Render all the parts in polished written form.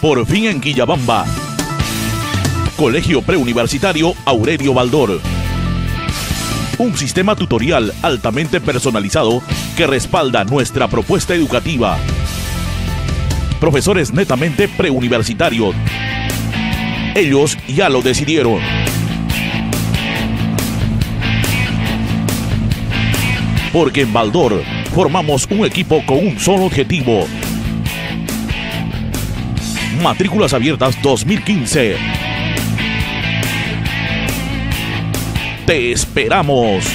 Por fin en Quillabamba. Colegio Preuniversitario Aurelio Baldor. Un sistema tutorial altamente personalizado que respalda nuestra propuesta educativa. Profesores netamente preuniversitarios. Ellos ya lo decidieron. Porque en Baldor formamos un equipo con un solo objetivo. Matrículas abiertas 2015. ¡Te esperamos!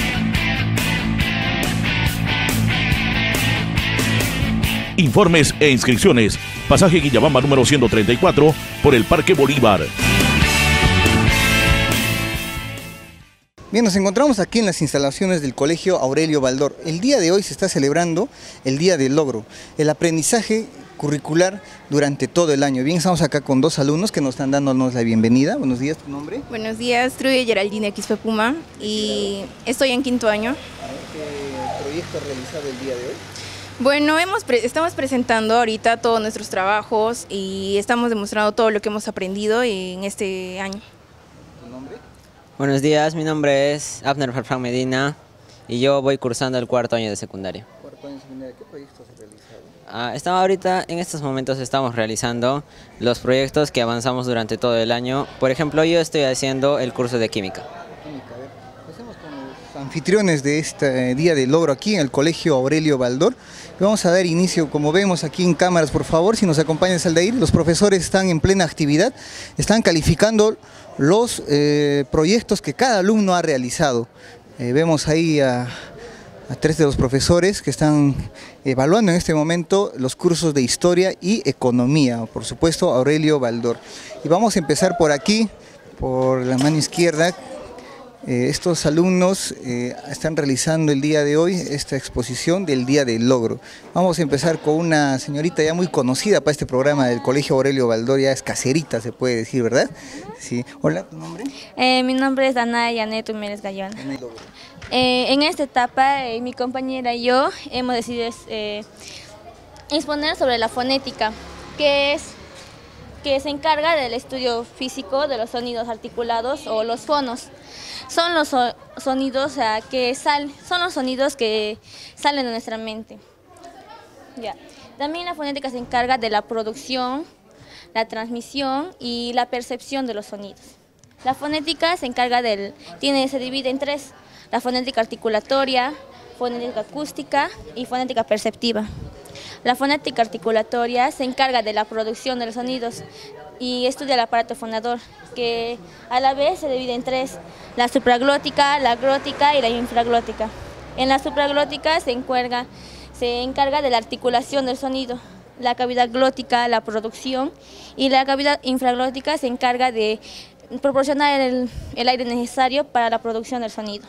Informes e inscripciones. Pasaje Quillabamba número 134 por el Parque Bolívar. Bien, nos encontramos aquí en las instalaciones del Colegio Aurelio Baldor. El día de hoy se está celebrando el Día del Logro, el aprendizaje curricular durante todo el año. Bien, estamos acá con dos alumnos que nos están dándonos la bienvenida. Buenos días, ¿tu nombre? Buenos días, Trudy Geraldine Quispe Puma y estoy en quinto año. ¿Qué proyecto has realizado el día de hoy? Bueno, estamos presentando ahorita todos nuestros trabajos y estamos demostrando todo lo que hemos aprendido en este año. ¿Tu nombre? Buenos días, mi nombre es Abner Farfán Medina y yo voy cursando el cuarto año de secundaria. ¿Cuarto año de secundaria? ¿Qué proyectos has realizado? En estos momentos estamos realizando los proyectos que avanzamos durante todo el año. Por ejemplo, yo estoy haciendo el curso de química. Pasemos con los anfitriones de este Día del Logro aquí en el Colegio Aurelio Baldor. Vamos a dar inicio, como vemos aquí en cámaras, por favor, si nos acompañan Aldair. Los profesores están en plena actividad, están calificando los proyectos que cada alumno ha realizado. Vemos ahí a tres de los profesores que están evaluando en este momento los cursos de Historia y Economía, por supuesto Aurelio Baldor. Y vamos a empezar por aquí, por la mano izquierda. Estos alumnos están realizando el día de hoy esta exposición del Día del Logro. Vamos a empezar con una señorita ya muy conocida para este programa del Colegio Aurelio Baldor, ya es caserita se puede decir, ¿verdad? Sí. Hola, ¿tu nombre? Mi nombre es Dana Yanet Humérez Gallón. En esta etapa mi compañera y yo hemos decidido exponer sobre la fonética, que se encarga del estudio físico de los sonidos articulados o los fonos. Son los sonidos son los sonidos que salen de nuestra mente. Ya. También la fonética se encarga de la producción, la transmisión y la percepción de los sonidos. La fonética se divide en tres: la fonética articulatoria, fonética acústica y fonética perceptiva. La fonética articulatoria se encarga de la producción de los sonidos y estudia el aparato fonador, que a la vez se divide en tres: la supraglótica, la glótica y la infraglótica. En la supraglótica se encarga de la articulación del sonido, la cavidad glótica, la producción, y la cavidad infraglótica se encarga de proporcionar el aire necesario para la producción del sonido.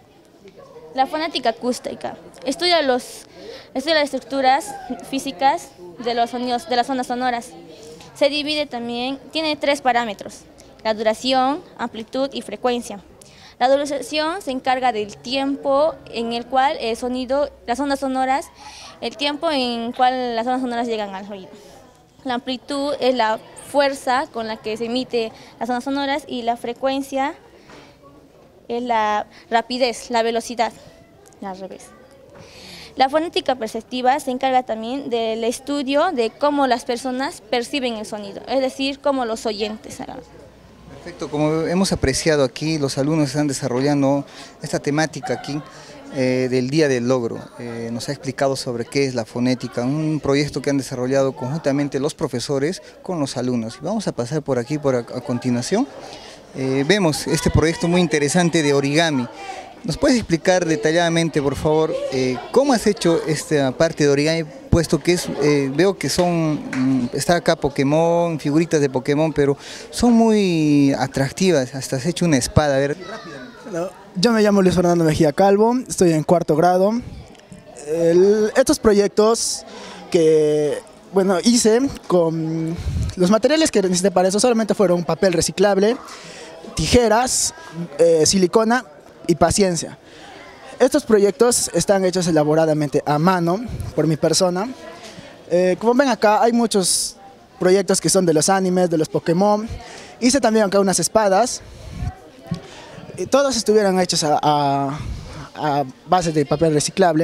La fonética acústica estudia las estructuras físicas de los sonidos, de las ondas sonoras. Se divide también, tiene tres parámetros: la duración, amplitud y frecuencia. La duración se encarga del tiempo en el cual el tiempo en el cual las ondas sonoras llegan al oído. La amplitud es la fuerza con la que se emite las ondas sonoras y la frecuencia es la rapidez, la velocidad, al revés. La fonética perceptiva se encarga también del estudio de cómo las personas perciben el sonido, es decir, cómo los oyentes. Perfecto, como hemos apreciado aquí, los alumnos están desarrollando esta temática aquí del Día del Logro. Nos ha explicado sobre qué es la fonética, un proyecto que han desarrollado conjuntamente los profesores con los alumnos. Vamos a pasar por aquí a continuación. Vemos este proyecto muy interesante de origami. ¿Nos puedes explicar detalladamente, por favor, cómo has hecho esta parte de origami? Puesto que veo que está acá Pokémon, figuritas de Pokémon, pero son muy atractivas, hasta has hecho una espada. A ver, rápidamente. Yo me llamo Luis Fernando Mejía Calvo, estoy en cuarto grado. Estos proyectos que hice con los materiales que necesité para eso solamente fueron papel reciclable, tijeras, silicona y paciencia. Estos proyectos están hechos elaboradamente a mano por mi persona. Como ven acá hay muchos proyectos que son de los animes, de los Pokémon. Hice también acá unas espadas. Y todos estuvieron hechos a base de papel reciclable.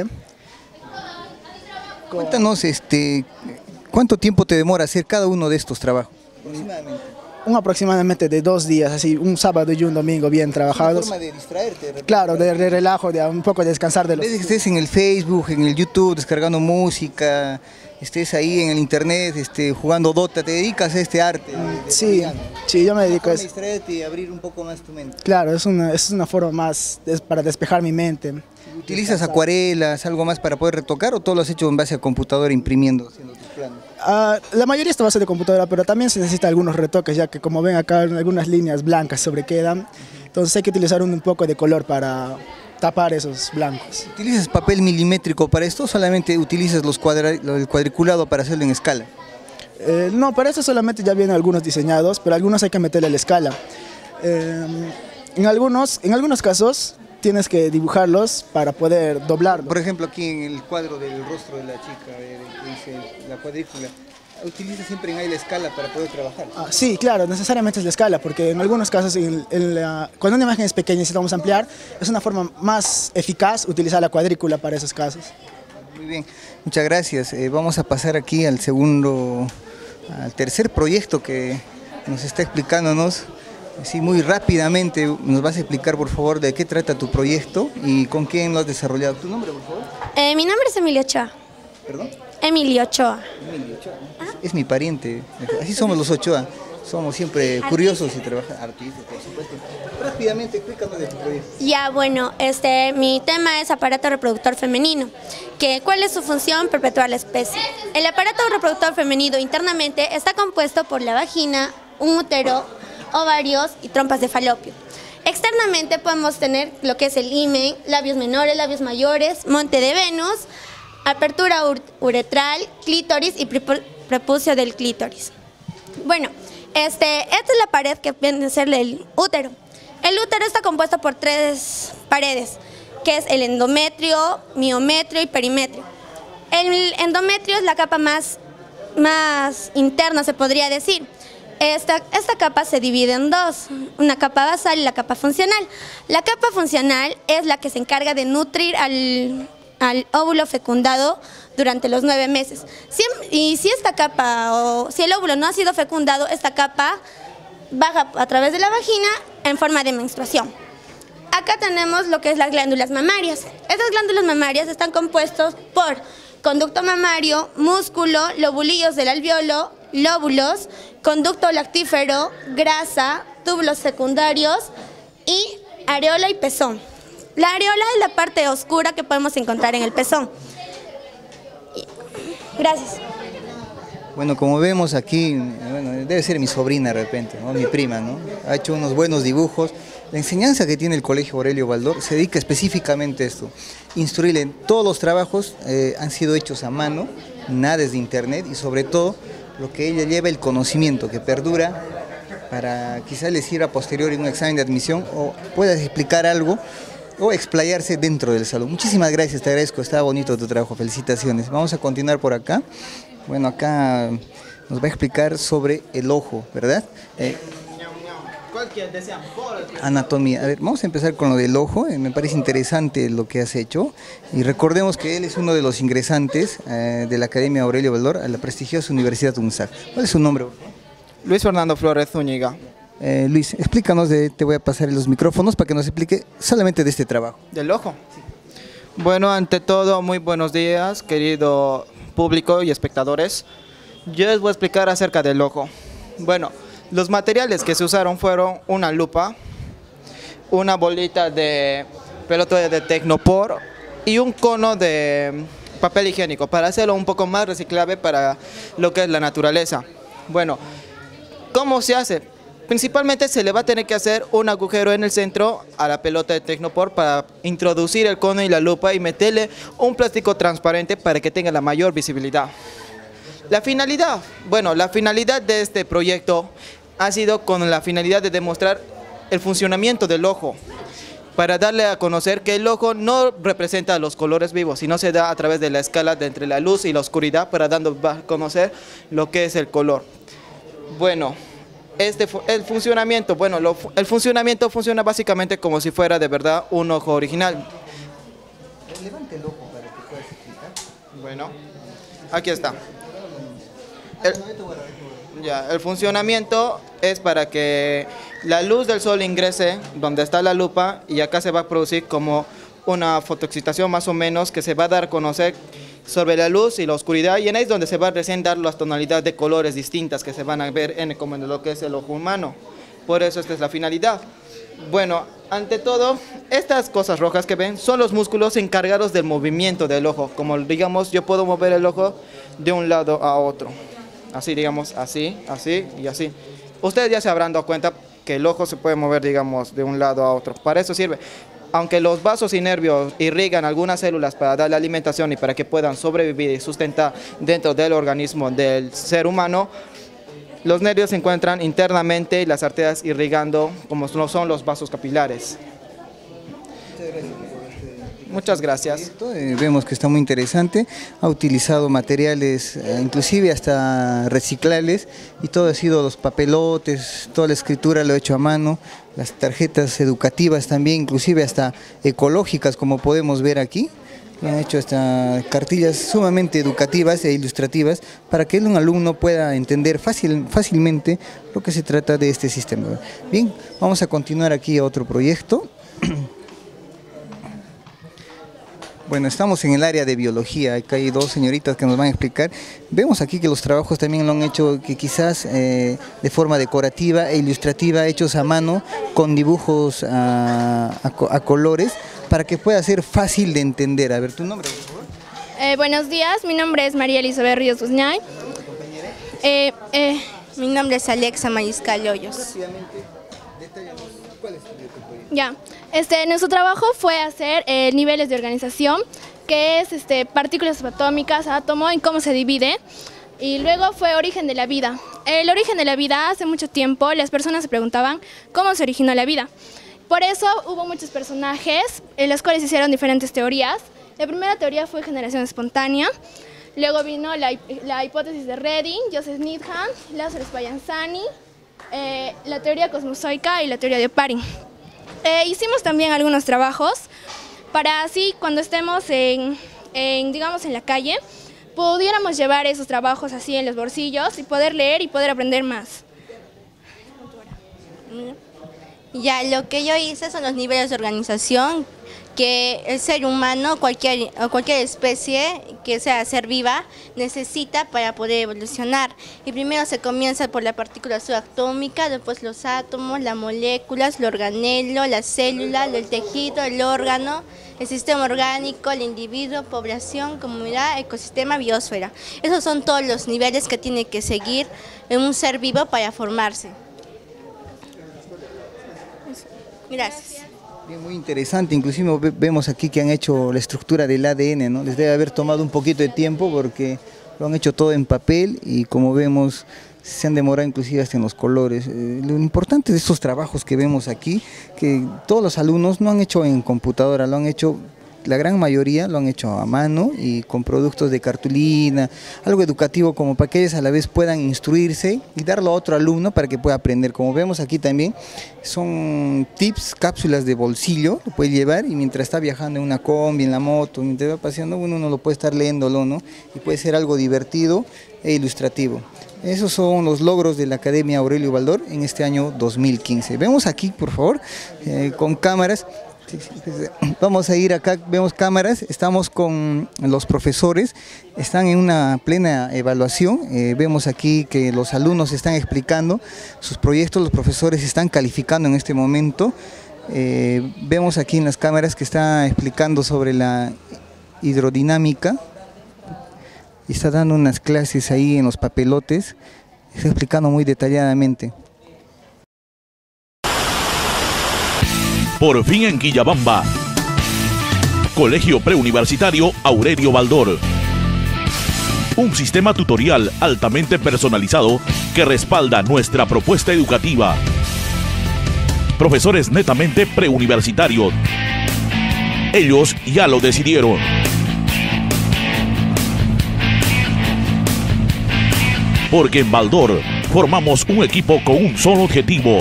Cuéntanos, ¿cuánto tiempo te demora hacer cada uno de estos trabajos? Aproximadamente de 2 días, así un sábado y un domingo bien trabajados. Es una forma de distraerte. Claro, de relajo, de un poco de descansar de los... En vez de que estés en el Facebook, en el YouTube, descargando música, estés ahí en el internet, jugando Dota, te dedicas a este arte. Sí, sí, yo me dedico a eso. Distraerte y abrir un poco más tu mente. Claro, es una forma más para despejar mi mente. ¿Utilizas acuarelas, algo más para poder retocar o todo lo has hecho en base a computadora imprimiendo, haciendo tus planos? La mayoría está a base de computadora, pero también se necesita algunos retoques, ya que como ven acá algunas líneas blancas sobrequedan, entonces hay que utilizar un poco de color para tapar esos blancos. ¿Utilizas papel milimétrico para esto o solamente utilizas el cuadriculado para hacerlo en escala? No, para eso solamente ya vienen algunos diseñados, pero algunos hay que meterle la escala. En algunos casos tienes que dibujarlos para poder doblar. Por ejemplo, aquí en el cuadro del rostro de la chica, que dice la cuadrícula, ¿utiliza siempre en ahí la escala para poder trabajar? Sí, claro, necesariamente es la escala, porque en algunos casos, cuando una imagen es pequeña y necesitamos ampliar, es una forma más eficaz utilizar la cuadrícula para esos casos. Muy bien, muchas gracias. Vamos a pasar aquí al tercer proyecto que nos está explicándonos. Sí, muy rápidamente nos vas a explicar, por favor, de qué trata tu proyecto y con quién lo has desarrollado. ¿Tu nombre, por favor? Mi nombre es Emilio Ochoa. ¿Perdón? Emilio Ochoa. Emilio Ochoa. Es mi pariente. Así somos los Ochoa. Somos siempre curiosos y trabajamos. Artistas, por supuesto. Rápidamente, explícanos de tu proyecto. Ya, bueno, mi tema es aparato reproductor femenino. ¿Cuál es su función? Perpetuar la especie. El aparato reproductor femenino internamente está compuesto por la vagina, un útero, ovarios y trompas de falopio. Externamente podemos tener lo que es el himen, labios menores, labios mayores, monte de Venus, apertura uretral, clítoris y prepucio del clítoris. Bueno, esta es la pared que viene a ser el útero. El útero está compuesto por 3 paredes, que es el endometrio, miometrio y perimetrio. El endometrio es la capa más interna, se podría decir. Esta capa se divide en 2, una capa basal y la capa funcional. La capa funcional es la que se encarga de nutrir al óvulo fecundado durante los 9 meses. Si esta capa si el óvulo no ha sido fecundado, esta capa baja a través de la vagina en forma de menstruación. Acá tenemos lo que es las glándulas mamarias. Estas glándulas mamarias están compuestas por conducto mamario, músculo, lobulillos del alveolo, lóbulos, conducto lactífero, grasa, túbulos secundarios y areola y pezón. La areola es la parte oscura que podemos encontrar en el pezón. Gracias. Bueno, como vemos aquí, debe ser mi sobrina de repente, ¿no? Mi prima, ¿no? Ha hecho unos buenos dibujos. La enseñanza que tiene el Colegio Aurelio Baldor se dedica específicamente a esto. Instruirle en todos los trabajos han sido hechos a mano, nada desde internet y sobre todo lo que ella lleva el conocimiento que perdura para quizás les sirva posterior en un examen de admisión o puedas explicar algo o explayarse dentro del salón. Muchísimas gracias, te agradezco, está bonito tu trabajo, felicitaciones. Vamos a continuar por acá. Bueno, acá nos va a explicar sobre el ojo, ¿verdad? Anatomía. A ver, vamos a empezar con lo del ojo. Me parece interesante lo que has hecho. Y recordemos que él es uno de los ingresantes de la Academia Aurelio Baldor a la prestigiosa Universidad UNSAC. ¿Cuál es su nombre? Luis Fernando Flores Zúñiga. Luis, explícanos, te voy a pasar los micrófonos para que nos explique solamente de este trabajo. ¿Del ojo? Sí. Bueno, ante todo, muy buenos días, querido público y espectadores. Yo les voy a explicar acerca del ojo. Bueno, los materiales que se usaron fueron una lupa, una bolita de pelota de Tecnopor y un cono de papel higiénico para hacerlo un poco más reciclable para lo que es la naturaleza. Bueno, ¿cómo se hace? Principalmente se le va a tener que hacer un agujero en el centro a la pelota de Tecnopor para introducir el cono y la lupa y meterle un plástico transparente para que tenga la mayor visibilidad. La finalidad, bueno, la finalidad de este proyecto ha sido con la finalidad de demostrar el funcionamiento del ojo. para darle a conocer que el ojo no representa los colores vivos, sino se da a través de la escala de entre la luz y la oscuridad, para dando a conocer lo que es el color. Bueno, el funcionamiento, el funcionamiento funciona básicamente como si fuera de verdad un ojo original. Levante el ojo para que puedas explicar. Bueno, aquí está. El funcionamiento es para que la luz del sol ingrese donde está la lupa, y acá se va a producir como una fotoexcitación más o menos, que se va a dar a conocer sobre la luz y la oscuridad, y en ahí es donde se va a recién dar las tonalidades de colores distintas que se van a ver como en lo que es el ojo humano. Por eso esta es la finalidad. Bueno, ante todo, estas cosas rojas que ven son los músculos encargados del movimiento del ojo. Como digamos, yo puedo mover el ojo de un lado a otro. Así, digamos, así, así y así. Ustedes ya se habrán dado cuenta que el ojo se puede mover, digamos, de un lado a otro. Para eso sirve. Aunque los vasos y nervios irrigan algunas células para darle alimentación y para que puedan sobrevivir y sustentar dentro del organismo del ser humano, los nervios se encuentran internamente y las arterias irrigando como son los vasos capilares. Muchas gracias. Vemos que está muy interesante, ha utilizado materiales inclusive hasta reciclables, y todo ha sido los papelotes, toda la escritura lo ha hecho a mano, las tarjetas educativas también, inclusive hasta ecológicas, como podemos ver aquí. Han hecho hasta cartillas sumamente educativas e ilustrativas para que un alumno pueda entender fácilmente lo que se trata de este sistema. Bien, vamos a continuar aquí a otro proyecto. Bueno, estamos en el área de biología, acá hay dos señoritas que nos van a explicar. Vemos aquí que los trabajos también lo han hecho que quizás de forma decorativa e ilustrativa, hechos a mano, con dibujos a colores, para que pueda ser fácil de entender. A ver, ¿tu nombre, por favor? Buenos días, mi nombre es María Elizabeth Ríos Guzñay. Mi nombre es Alexa Mariscal Hoyos. Rápidamente, detállanos, ¿cuál es tu proyecto? Ya, nuestro trabajo fue hacer niveles de organización, que es partículas subatómicas, átomo, y cómo se divide. Y luego fue origen de la vida. El origen de la vida, hace mucho tiempo las personas se preguntaban cómo se originó la vida. Por eso hubo muchos personajes en los cuales hicieron diferentes teorías. La primera teoría fue generación espontánea. Luego vino la hipótesis de Redding, Joseph Needham, Lázaro Spallanzani, la teoría cosmozoica y la teoría de Oparin. Hicimos también algunos trabajos para así cuando estemos digamos en la calle, pudiéramos llevar esos trabajos así en los bolsillos y poder leer y poder aprender más. Ya, lo que yo hice son los niveles de organización que el ser humano, cualquier especie que sea ser viva, necesita para poder evolucionar. Y primero se comienza por la partícula subatómica, después los átomos, las moléculas, el organelo, la célula, el tejido, el órgano, el sistema orgánico, el individuo, población, comunidad, ecosistema, biosfera. Esos son todos los niveles que tiene que seguir en un ser vivo para formarse. Gracias. Bien, muy interesante, inclusive vemos aquí que han hecho la estructura del ADN, ¿no? Les debe haber tomado un poquito de tiempo porque lo han hecho todo en papel y como vemos se han demorado inclusive hasta en los colores. Lo importante de estos trabajos que vemos aquí, que todos los alumnos no han hecho en computadora, lo han hecho, la gran mayoría lo han hecho a mano y con productos de cartulina, algo educativo como para que ellos a la vez puedan instruirse y darlo a otro alumno para que pueda aprender. Como vemos aquí también son tips, cápsulas de bolsillo, lo puede llevar y mientras está viajando en una combi, en la moto, mientras va paseando uno no lo puede estar leyéndolo, ¿no? Y puede ser algo divertido e ilustrativo. Esos son los logros de la Academia Aurelio Baldor en este año 2015. Vemos aquí, por favor, con cámaras. Vamos a ir acá, vemos cámaras, estamos con los profesores, están en una plena evaluación, vemos aquí que los alumnos están explicando sus proyectos, los profesores están calificando en este momento, vemos aquí en las cámaras que está explicando sobre la hidrodinámica, y está dando unas clases ahí en los papelotes, está explicando muy detalladamente. Por fin en Quillabamba. Colegio Preuniversitario Aurelio Baldor. Un sistema tutorial altamente personalizado que respalda nuestra propuesta educativa. Profesores netamente preuniversitarios. Ellos ya lo decidieron. Porque en Baldor formamos un equipo con un solo objetivo.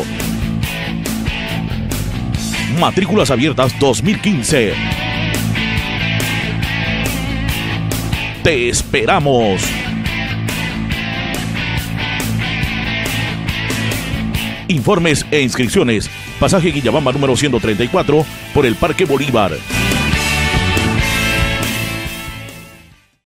Matrículas abiertas 2015. Te esperamos. Informes e inscripciones. Pasaje Guillabamba número 134 por el Parque Bolívar.